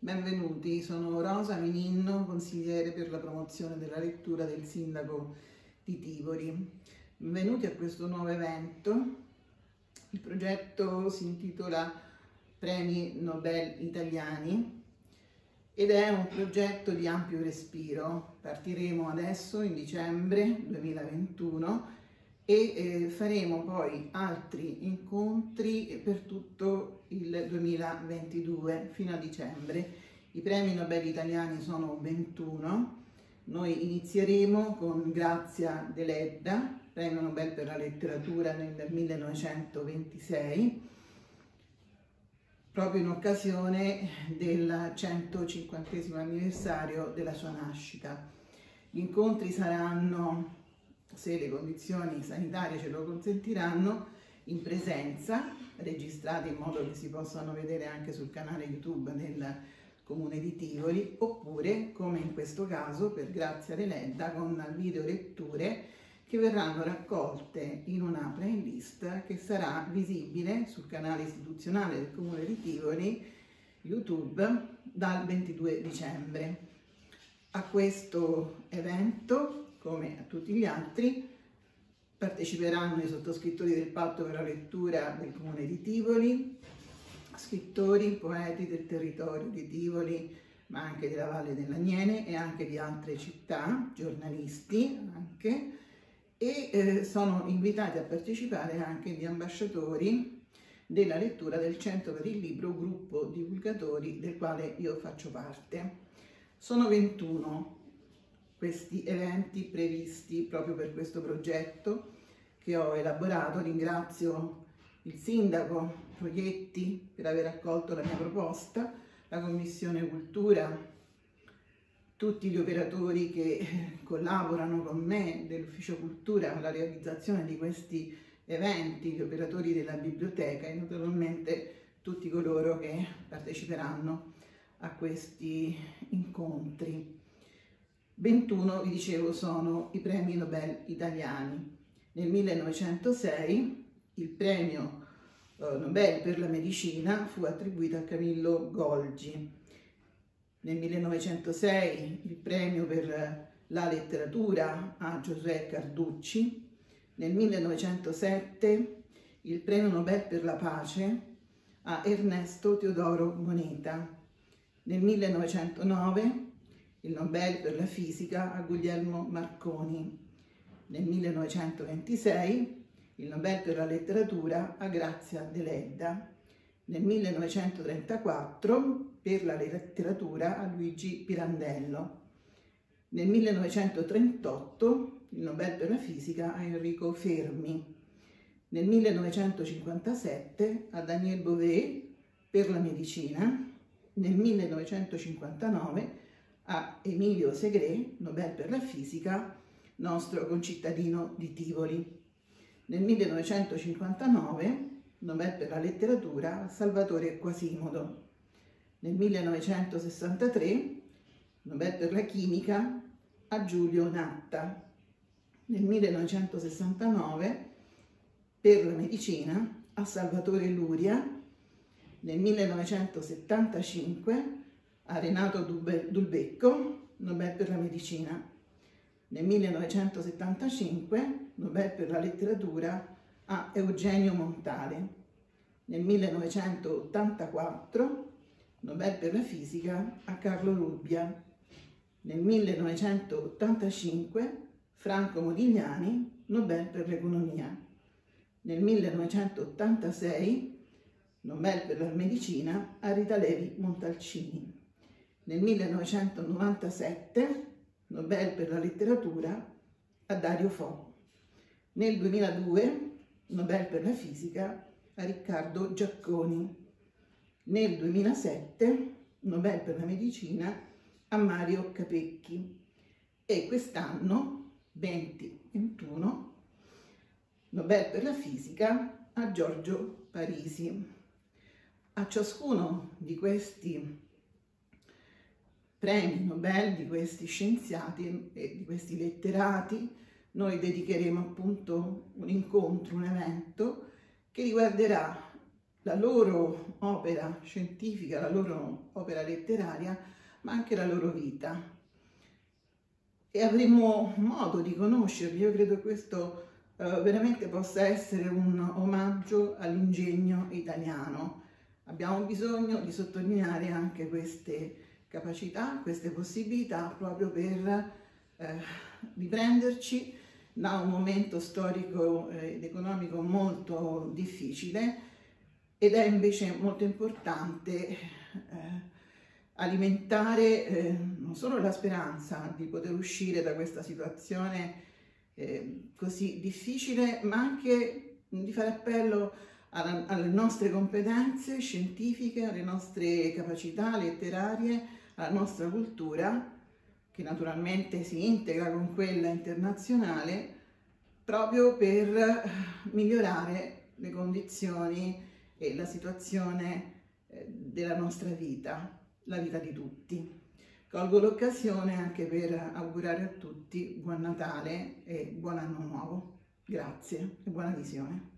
Benvenuti, sono Rosa Mininno, consigliere per la promozione della lettura del sindaco di Tivoli. Benvenuti a questo nuovo evento. Il progetto si intitola Premi Nobel Italiani ed è un progetto di ampio respiro. Partiremo adesso in dicembre 2021 e faremo poi altri incontri per tutto il 2022 fino a dicembre. I premi Nobel italiani sono 21. Noi inizieremo con Grazia Deledda, premio Nobel per la letteratura nel 1926, proprio in occasione del 150° anniversario della sua nascita. Gli incontri saranno, se le condizioni sanitarie ce lo consentiranno, in presenza, registrati in modo che si possano vedere anche sul canale YouTube del Comune di Tivoli, oppure, come in questo caso, per Grazia Deledda, con video letture che verranno raccolte in una playlist che sarà visibile sul canale istituzionale del Comune di Tivoli, YouTube, dal 22 dicembre. A questo evento, come a tutti gli altri, parteciperanno i sottoscrittori del Patto per la lettura del Comune di Tivoli, scrittori, poeti del territorio di Tivoli, ma anche della Valle dell'Aniene e anche di altre città, giornalisti anche, e sono invitati a partecipare anche gli ambasciatori della lettura del Centro per il Libro, gruppo divulgatori del quale io faccio parte. Sono 21 questi eventi previsti proprio per questo progetto che ho elaborato. Ringrazio il sindaco Proietti per aver accolto la mia proposta, la Commissione Cultura, tutti gli operatori che collaborano con me dell'Ufficio Cultura alla realizzazione di questi eventi, gli operatori della biblioteca e naturalmente tutti coloro che parteciperanno a questi incontri. 21, vi dicevo, sono i premi Nobel italiani. Nel 1906 il premio Nobel per la medicina fu attribuito a Camillo Golgi. Nel 1906 il premio per la letteratura a Giosuè Carducci. Nel 1907 il premio Nobel per la pace a Ernesto Teodoro Moneta. Nel 1909 il Nobel per la fisica a Guglielmo Marconi. Nel 1926 il Nobel per la letteratura a Grazia Deledda. Nel 1934 per la letteratura a Luigi Pirandello. Nel 1938 il Nobel per la fisica a Enrico Fermi. Nel 1957 a Daniel Beauvais per la medicina. Nel 1959 a Emilio Segre, Nobel per la fisica, nostro concittadino di Tivoli. Nel 1959 Nobel per la letteratura a Salvatore Quasimodo. Nel 1963 Nobel per la chimica a Giulio Natta. Nel 1969 per la medicina a Salvatore Luria. Nel 1975 a Renato Dulbecco, Nobel per la medicina. Nel 1975 Nobel per la letteratura a Eugenio Montale. Nel 1984 Nobel per la fisica a Carlo Rubbia. Nel 1985 Franco Modigliani, Nobel per l'economia. Nel 1986 Nobel per la medicina a Rita Levi Montalcini. Nel 1997 Nobel per la letteratura a Dario Fo. Nel 2002 Nobel per la fisica a Riccardo Giacconi. Nel 2007 Nobel per la medicina a Mario Capecchi. E quest'anno, 2021, Nobel per la fisica a Giorgio Parisi. A ciascuno di questi premi Nobel, di questi scienziati e di questi letterati, noi dedicheremo appunto un incontro, un evento che riguarderà la loro opera scientifica, la loro opera letteraria, ma anche la loro vita. E avremo modo di conoscerli. Io credo che questo veramente possa essere un omaggio all'ingegno italiano. Abbiamo bisogno di sottolineare anche queste capacità, queste possibilità, proprio per riprenderci da un momento storico ed economico molto difficile, ed è invece molto importante alimentare non solo la speranza di poter uscire da questa situazione così difficile, ma anche di fare appello alle nostre competenze scientifiche, alle nostre capacità letterarie, alla nostra cultura, che naturalmente si integra con quella internazionale, proprio per migliorare le condizioni e la situazione della nostra vita, la vita di tutti. Colgo l'occasione anche per augurare a tutti buon Natale e buon anno nuovo. Grazie e buona visione.